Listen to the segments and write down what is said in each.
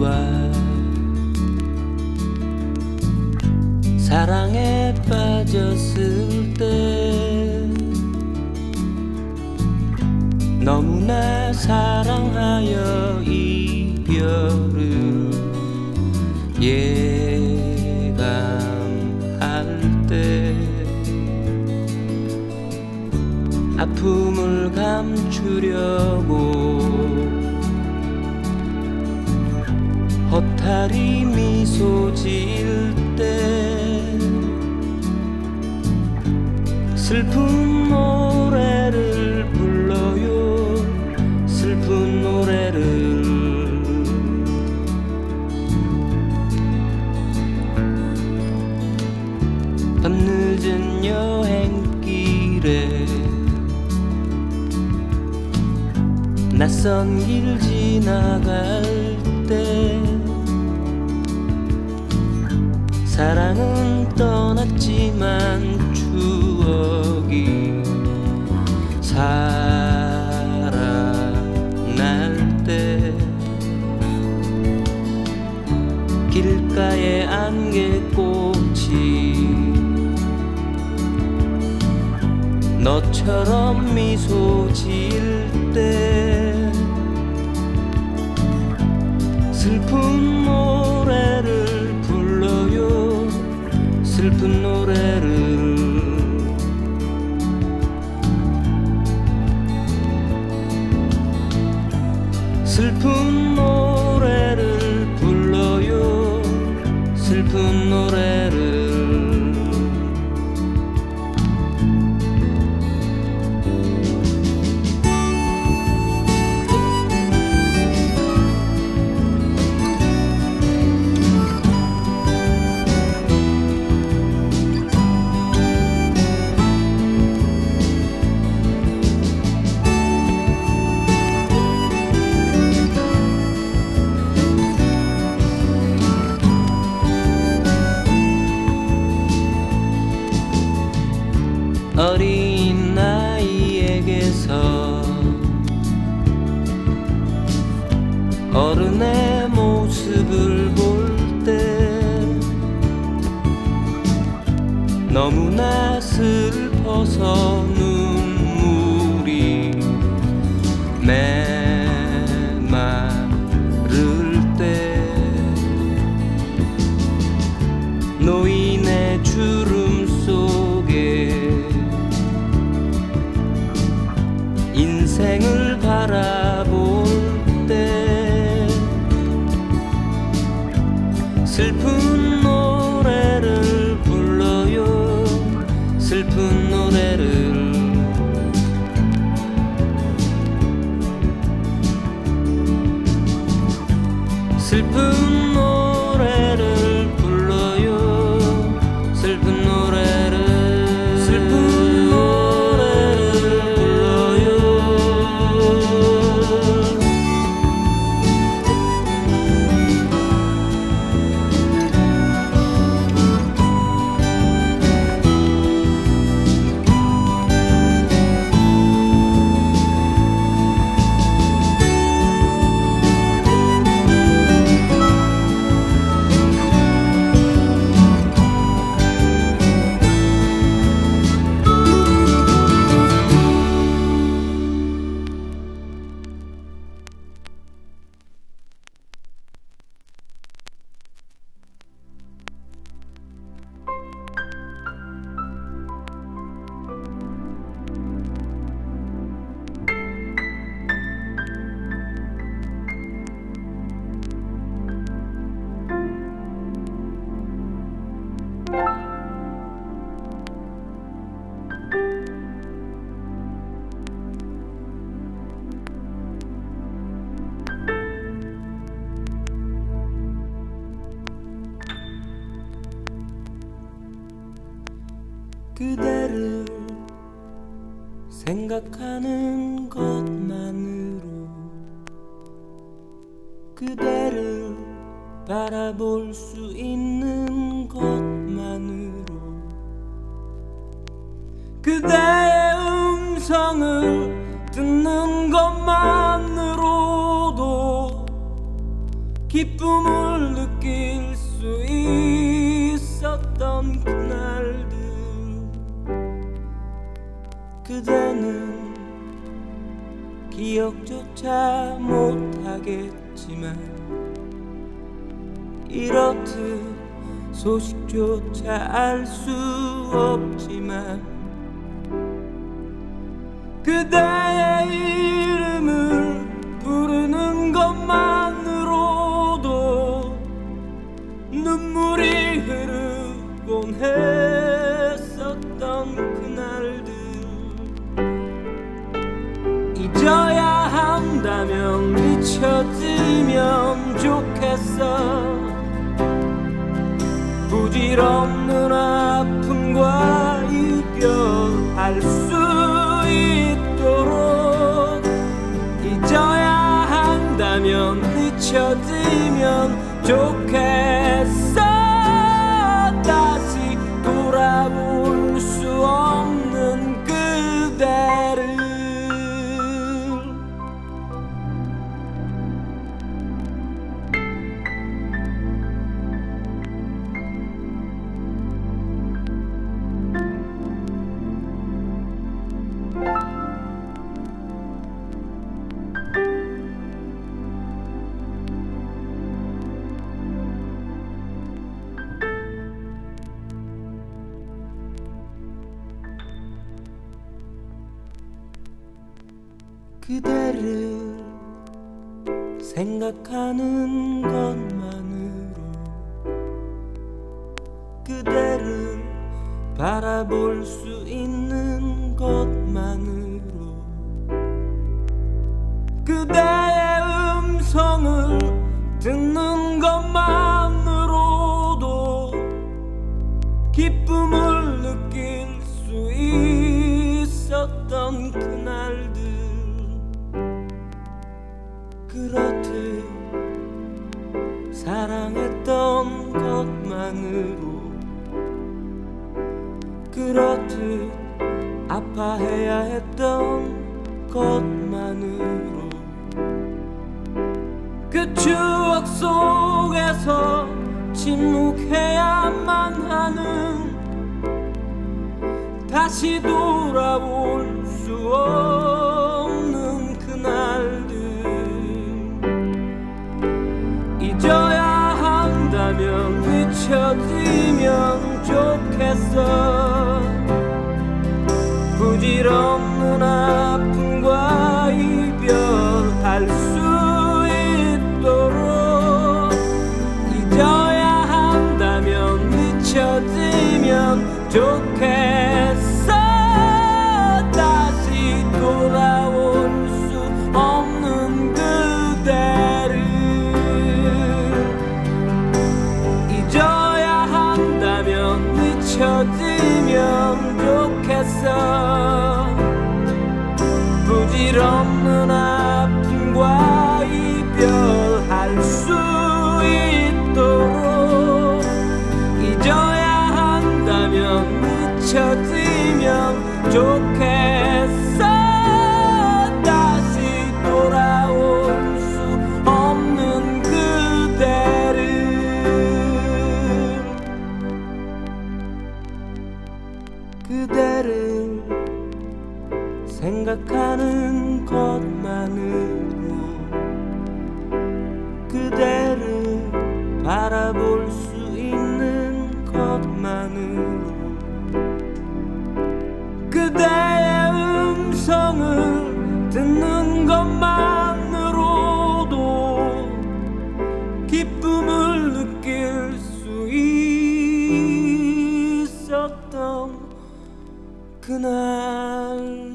그와 사랑에 빠졌을 때 너무나 사랑하여 이별을 예감할 때 아픔을 감추려고 허탈히 미소 지을 때 슬픈 노래를 불러요. 슬픈 노래를 밤늦은 여행길에 낯선 길 지나갈 때 사랑은 떠났지만 추억이 살아날 때 길가에 안개꽃이 너처럼 미소 지을 때 슬픈 노래를 불러요. 슬픈 노래를 슬픈 노래를 불러요. 슬픈 노래를 어린 나이에게서 어른의 모습을 볼 때 너무나 슬퍼서 눈물이 메마를 때 노인의 주름 속에 인생을 바라볼 때 슬픈 노래를 불러요. 슬픈 노래를 슬픈 노래를 불러요. 슬픈 노래를 슬픈 노래를 불러요. 그대를 생각하는 것만으로 그대를 바라볼 수 있는 것만으로 그대의 음성을 듣는 것만으로도 기쁨을 느낄 수 있었던 그날들 그대는 기억조차 못하겠지만 이렇듯 소식조차 알 수 없지만 그대의 이름을 부르는 것만으로도 눈물이 흐르곤 했었던 그날들 잊어야 한다면 잊혀지면 좋겠어 부질없는 아픔과 이별할 수 있도록 잊어야 한다면 잊혀지면 좋겠어 다시 돌아올 수 없는 그대를 그대를 생각하는 것만으로 그대를 바라볼 수 있는 것만으로 그대의 음성을 듣는 것만으로도 기쁨을 느낄 수 있었던 그날들 그렇듯 사랑했던 것만으로 그렇듯 아파해야 했던 것만으로 그 추억 속에서 침묵해야만 하는 다시 돌아올 수 없는 그날들 잊어야 한다면 잊혀지면 좋겠어 부질없는 아픔과 이별할 수 있도록 잊어야 한다면 잊혀지면 좋겠어 다시 돌아올 수 없는 그대를 잊어야 한다면 잊혀지면 좋겠어 부질없는 아픔과 이별할 수 있도록 잊어야 한다면 잊혀지면 좋겠어 다시 돌아올 수 없는 그대를 그대를 생각하는 것만으로 그대를 바라볼 수 있는 것만으로 그대의 음성을 듣는 것만으로도 기쁨을 느낄 수 있었던 그날들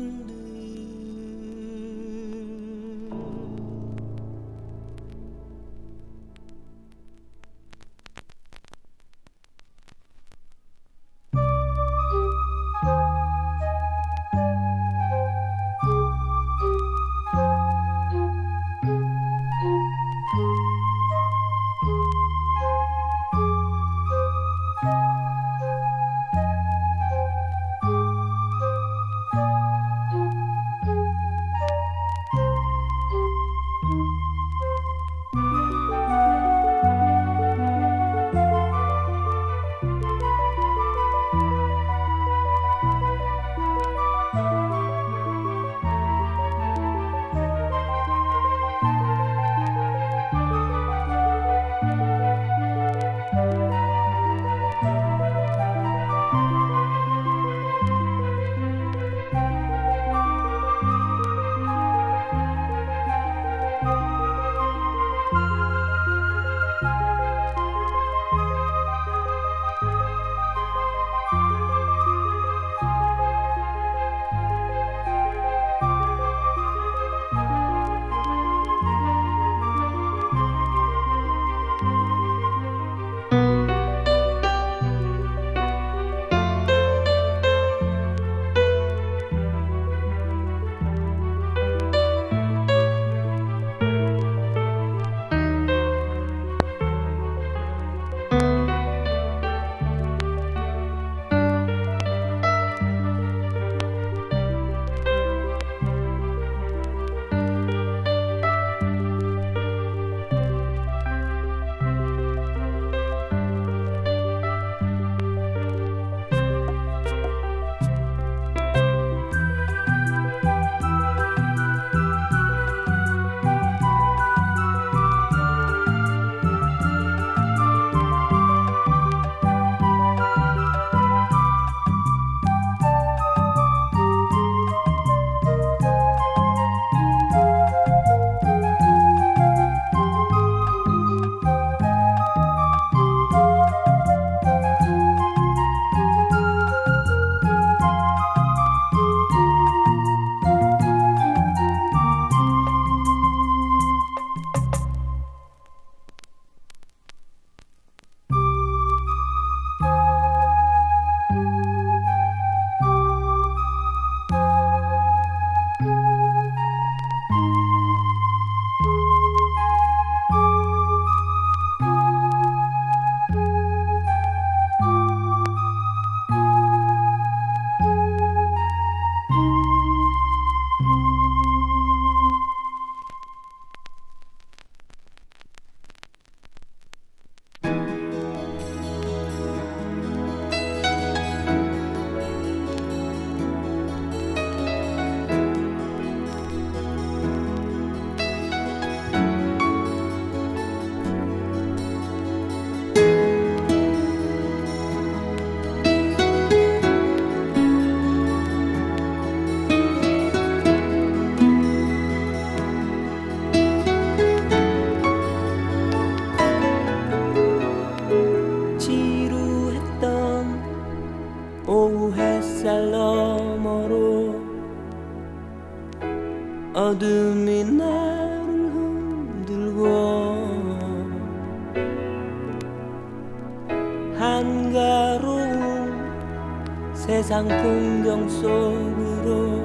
세상 풍경 속으로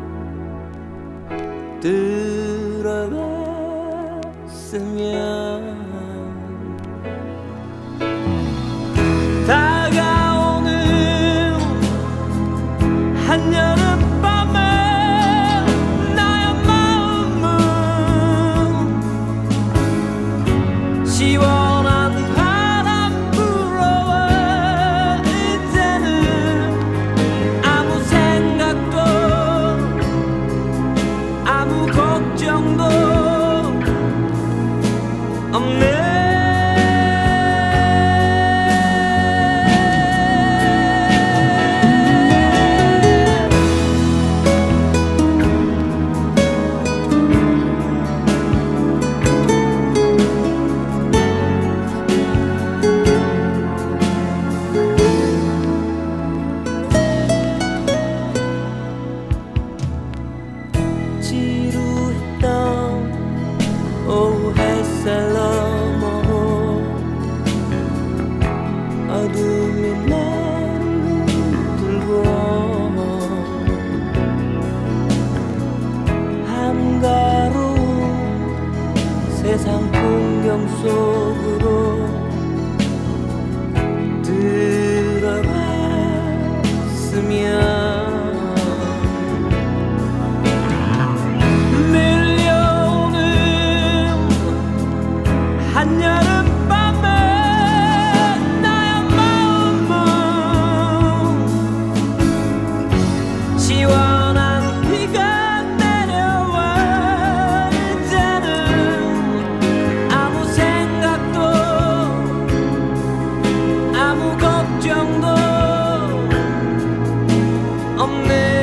들어갔으면 다가오는 한여름밤에 나의 마음은 시원한 바람 불어와 이제는 아무 생각도 아무 걱정도 없네. 지루했던 오후 햇살 너머 어둠이 나를 들고 한가로운 세상 풍경 속으로 들어갔으면 한여름밤에 나의 마음은 시원한 비가 내려와 이제는 아무 생각도 아무 걱정도 없네.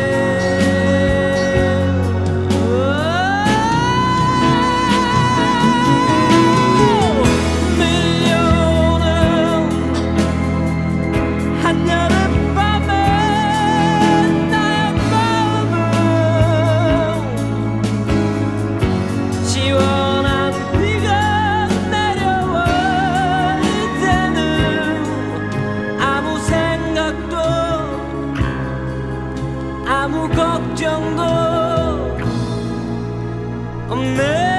아무 걱정도 없네.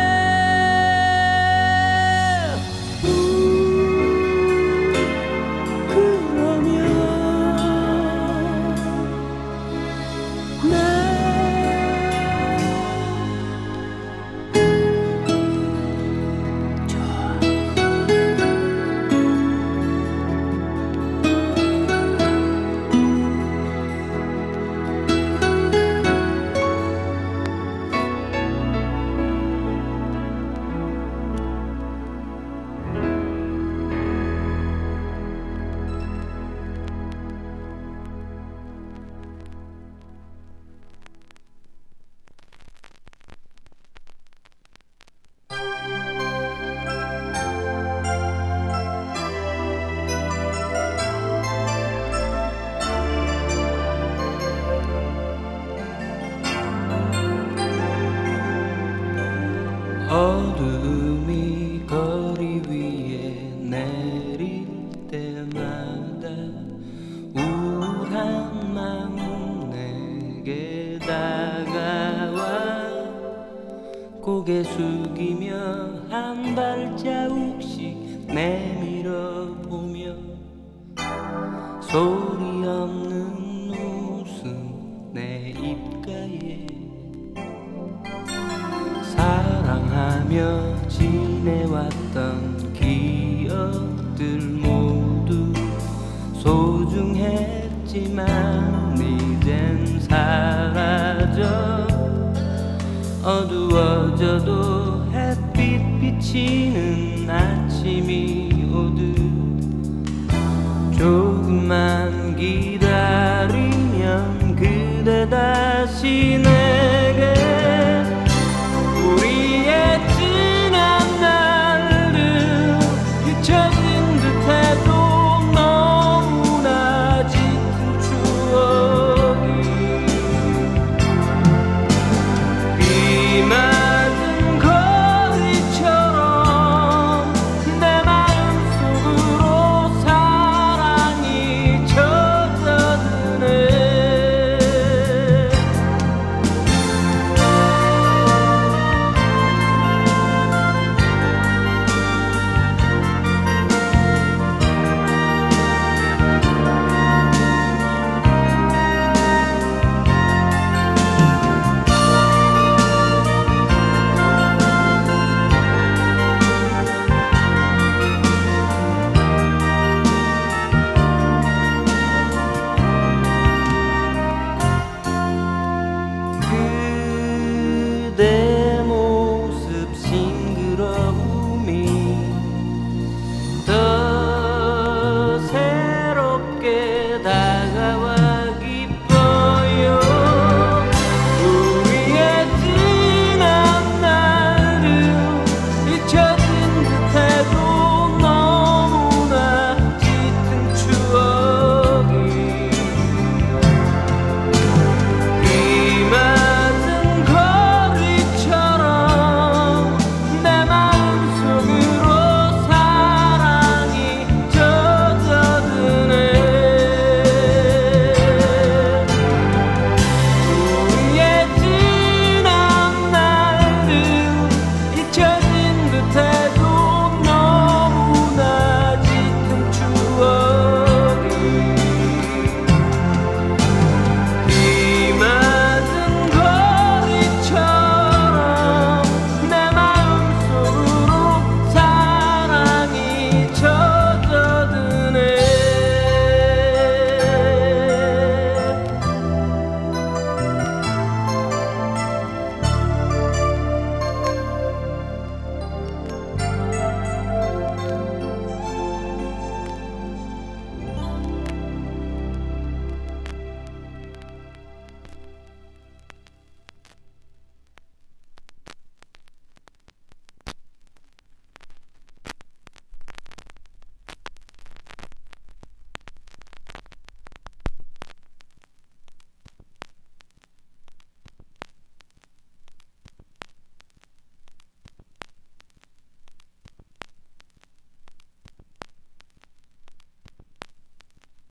어둠이 거리 위에 내릴 때마다 우울한 마음 내게 다가와 고개 숙이며 한 발자국씩 내밀어 보며 소리 없는 웃음 내 입가에 사랑하며 지내왔던 기억들 모두 소중했지만 이젠 사라져 어두워져도 햇빛 비치는 아침이 오듯 조금만